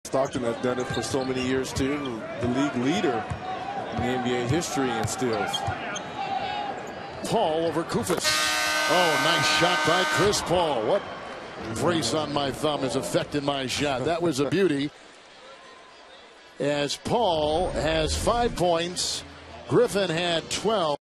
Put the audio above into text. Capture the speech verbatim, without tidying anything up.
Stockton has done it for so many years too. The league leader in the N B A history in steals. Paul over Koufos. Oh, nice shot by Chris Paul. What brace on my thumb has affected my shot. That was a beauty. As Paul has five points, Griffin had twelve.